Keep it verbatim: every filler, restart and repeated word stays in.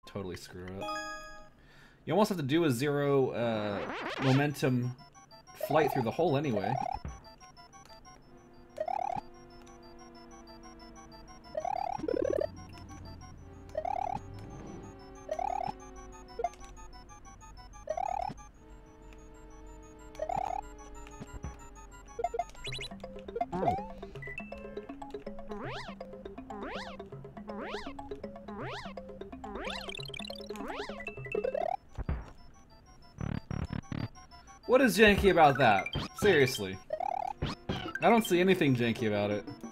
totally screw up. You almost have to do a zero uh, momentum flight through the hole anyway. What is janky about that? Seriously. I don't see anything janky about it.